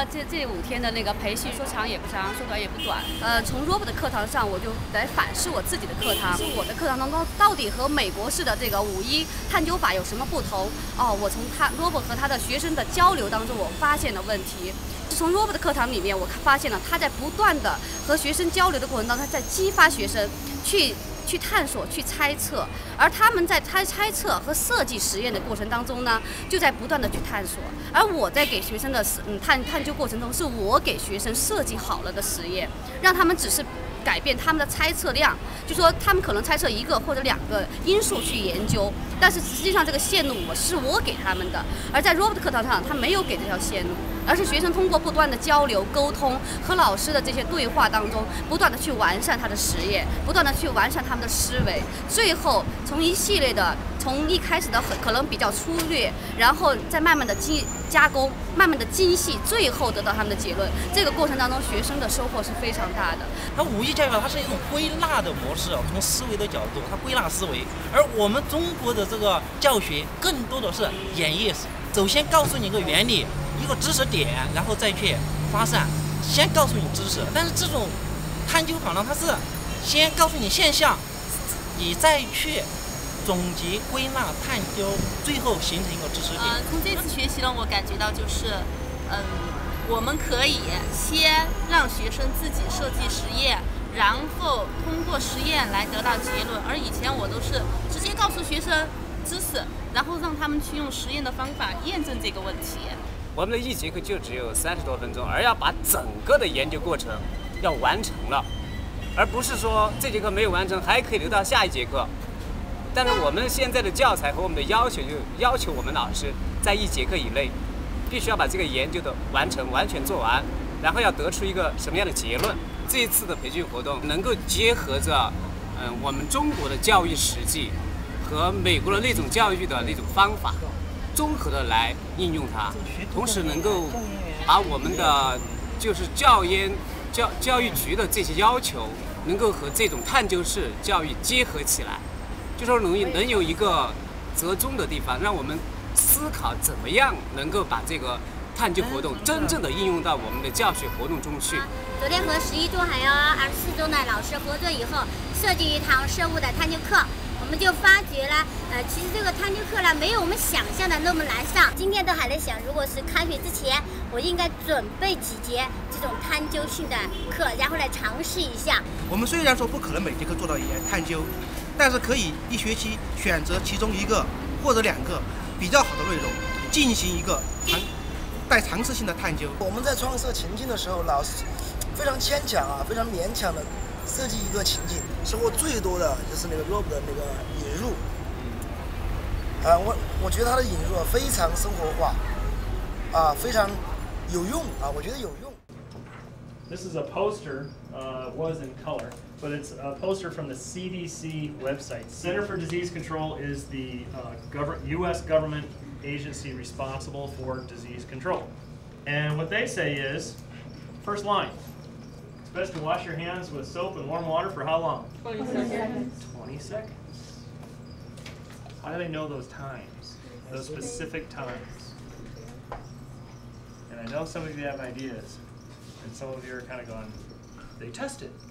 这5天的那个培训，说长也不长，说短也不短。从 Rob 的课堂上，我就来反思我自己的课堂，是我的课堂当中到底和美国式的这个5·1探究法有什么不同？我从Rob 和他的学生的交流当中，我发现了问题。从 Rob 的课堂里面，我发现了他在不断的和学生交流的过程当中，他在激发学生去探索、去猜测，而他们在猜测和设计实验的过程当中呢，就在不断的去探索。而我在给学生的探究过程中，是我给学生设计好了的实验，让他们只是改变他们的猜测量，就说他们可能猜测1个或者2个因素去研究，但是实际上这个线路是我给他们的。而在 Rob 的课堂上，他没有给这条线路，而是学生通过不断的交流、沟通和老师的这些对话当中，不断的去完善他的实验，不断的去完善他们的思维，最后从一系列的。从一开始的可能比较粗略，然后再慢慢的加工，慢慢的精细，最后得到他们的结论。这个过程当中，学生的收获是非常大的。 它5·1教育法，它是一种归纳的模式，从思维的角度，它归纳思维。而我们中国的这个教学更多的是演绎式，首先告诉你一个原理，一个知识点，然后再去发散。先告诉你知识，但是这种探究法呢，它是先告诉你现象，你再去总结、归纳、探究，最后形成一个知识点。 从这次学习呢，我感觉到就是，我们可以先让学生自己设计实验，然后通过实验来得到结论。而以前我都是直接告诉学生知识，然后让他们去用实验的方法验证这个问题。 我们的1节课就只有30多分钟，而要把整个的研究过程要完成了，而不是说这节课没有完成还可以留到下一节课。但是我们现在的教材和我们的要求，就要求我们老师在1节课以内，必须要把这个研究的完成，完全做完，然后要得出一个什么样的结论。这一次的培训活动能够结合着，我们中国的教育实际和美国的那种教育的那种方法，综合的来应用它，同时能够把我们的就是教育局的这些要求，能够和这种探究式教育结合起来。就说能有一个折中的地方，让我们思考怎么样能够把这个探究活动真正的应用到我们的教学活动中去。 昨天和11中还有24中的老师合作以后，设计一堂生物的探究课，我们就发觉了，其实这个探究课呢，没有我们想象的那么难上。今天都还在想，如果是开学之前，我应该准备几节这种探究性的课，然后来尝试一下。 我们虽然说不可能每节课做到探究，但是可以1学期选择其中1个或者2个比较好的内容，进行一个带尝试性的探究。 我们在创设情境的时候，老师非常牵强非常勉强的设计一个情景。收获最多的就是那个 Rob 的那个引入，我觉得他的引入非常生活化，非常有用我觉得有用。 This is a poster, was in color, but it's a poster from the CDC website. Center for Disease Control is the U.S. government agency responsible for disease control. And what they say is, first line, it's best to wash your hands with soap and warm water for how long? 20 seconds. 20 seconds. How do they know those times, those specific times? And I know some of you have ideas. And some of you are kind of going, they test it.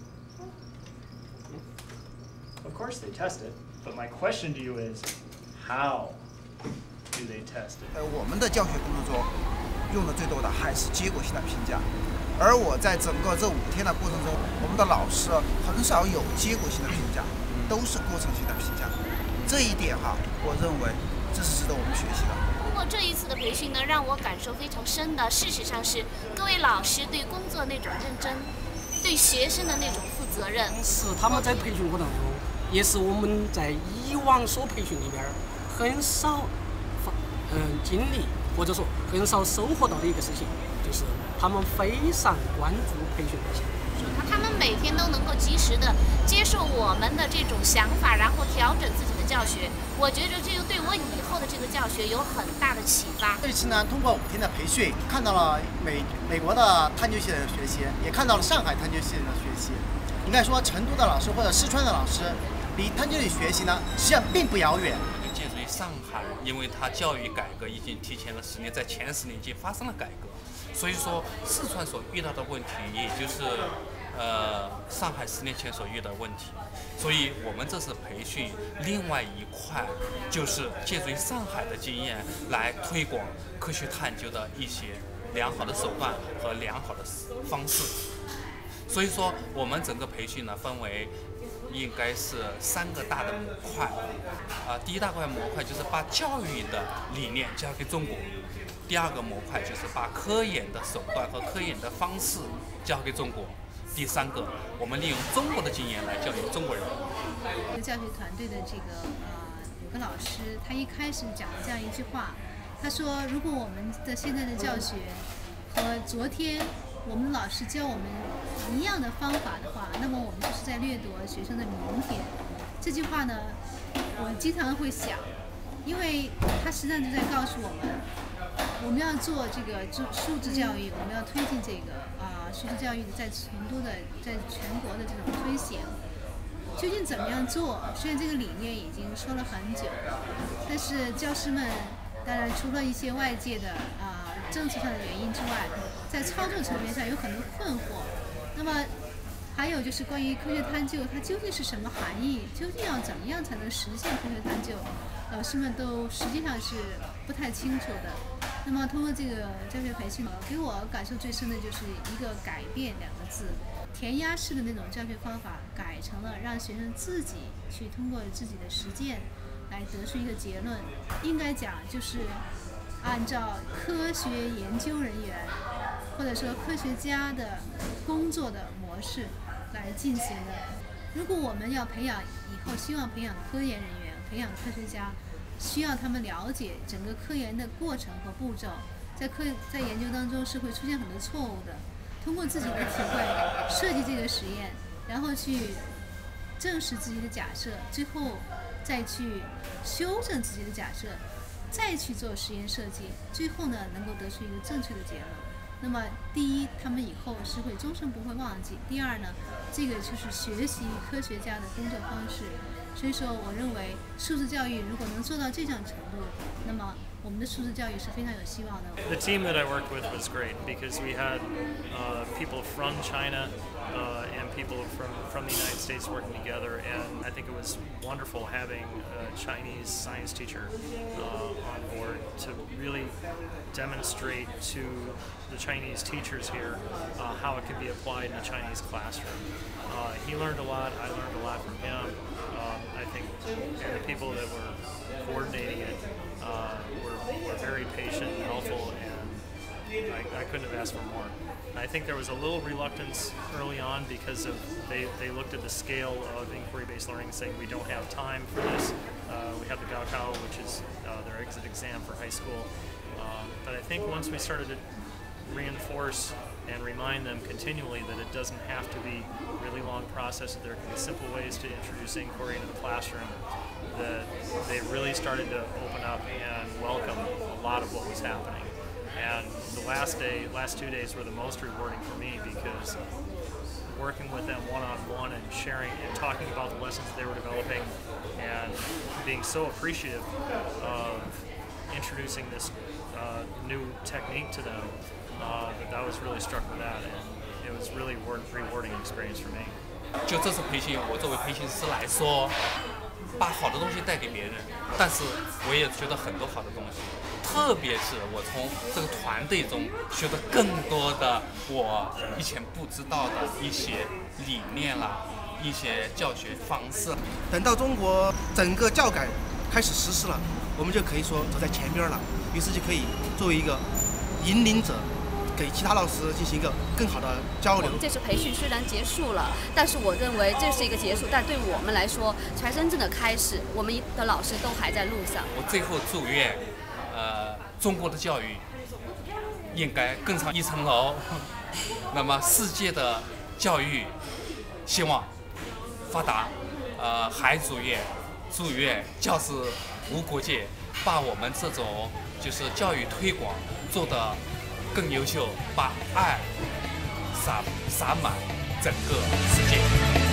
Of course they test it, but my question to you is, how do they test it? 我们的教学工作中用的最多的还是结果性的评价，而我在整个这5天的过程中，我们的老师很少有结果性的评价，都是过程性的评价。这一点我认为这是值得我们学习的。 通过这一次的培训呢，让我感受非常深的，事实上是各位老师对工作那种认真，对学生的那种负责任。 是他们在培训过程中，也是我们在以往所培训里边很少经历或者说很少收获到的一个事情，就是他们非常关注培训这些。 他们每天都能够及时的接受我们的这种想法，然后调整自己的教学。我觉得这就对我以后的这个教学有很大的启发。 这次呢，通过5天的培训，看到了美国的探究性的学习，也看到了上海探究性的学习。应该说，成都的老师或者四川的老师，离探究性学习呢，实际上并不遥远。 借助于上海，因为它教育改革已经提前了10年，在前10年间发生了改革。 所以说四川所遇到的问题，也就是上海10年前所遇到的问题。所以我们这次培训另外一块，就是借助于上海的经验来推广科学探究的一些良好的手段和良好的方式。所以说我们整个培训呢，分为应该是3个大的模块。第一大块模块就是把教育的理念交给中国，第2个模块就是把科研的手段和科研的方式交给中国，第3个我们利用中国的经验来教育中国人。 教学团队的有个老师，他一开始讲了这样一句话，他说：如果我们的现在的教学和昨天我们老师教我们一样的方法的话，那么我们就是在掠夺学生的明天。这句话呢，我经常会想，因为他实际上就在告诉我们要做这个素质教育，我们要推进这个素质教育在成都的、在全国的这种推行。究竟怎么样做？虽然这个理念已经说了很久，但是教师们当然除了一些外界的政策上的原因之外，在操作层面上有很多困惑。那么还有就是关于科学探究，它究竟是什么含义？究竟要怎么样才能实现科学探究？老师们都实际上是不太清楚的。那么通过这个教学培训，给我感受最深的就是一个改变2个字。填鸭式的那种教学方法改成了让学生自己去通过自己的实践来得出一个结论。应该讲就是按照科学研究人员或者说科学家的工作的模式来进行的。如果我们要培养以后希望培养科研人员、培养科学家，需要他们了解整个科研的过程和步骤，在研究当中是会出现很多错误的。通过自己的体会设计这个实验，然后去证实自己的假设，最后再去修正自己的假设，再去做实验设计，最后呢能够得出一个正确的结论。那么第一，他们以后是会终身不会忘记；第二呢，这个就是学习科学家的工作方式。所以说，我认为素质教育如果能做到这种程度，那么我们的素质教育是非常有希望的。 The team that I worked with was great because we had people from China and people from the United States working together, and I think it was wonderful having a Chinese science teacher on board to really demonstrate to the Chinese teachers here how it can be applied in a Chinese classroom. He learned a lot, I learned a lot from him. I think the people that were coordinating it were very patient and helpful, and I couldn't have asked for more. I think there was a little reluctance early on because of they looked at the scale of inquiry-based learning, saying we don't have time for this. We have the Gaokao, which is their exit exam for high school. But I think once we started to reinforce and remind them continually that it doesn't have to be a really long process, that there can be simple ways to introduce inquiry into the classroom, that they really started to open up and welcome a lot of what was happening. And the last 2 days were the most rewarding for me because working with them one-on-one and sharing and talking about the lessons they were developing and being so appreciative of introducing this new technique to them, that was really struck with that, and it was really rewarding experience for me. 就这次培训，我作为培训师来说，把好的东西带给别人，但是我也学到很多好的东西，特别是我从这个团队中学到更多的我以前不知道的一些理念啦，一些教学方式。 等到中国整个教改开始实施了，我们就可以说走在前边了，于是就可以作为一个引领者，给其他老师进行一个更好的交流。 这次培训虽然结束了，但是我认为这是一个结束，但对我们来说才真正的开始。我们的老师都还在路上。 我最后祝愿，中国的教育应该更上一层楼。那么世界的教育希望发达，还祝愿教师无国界，把我们这种就是教育推广做得更优秀，把爱洒满整个世界。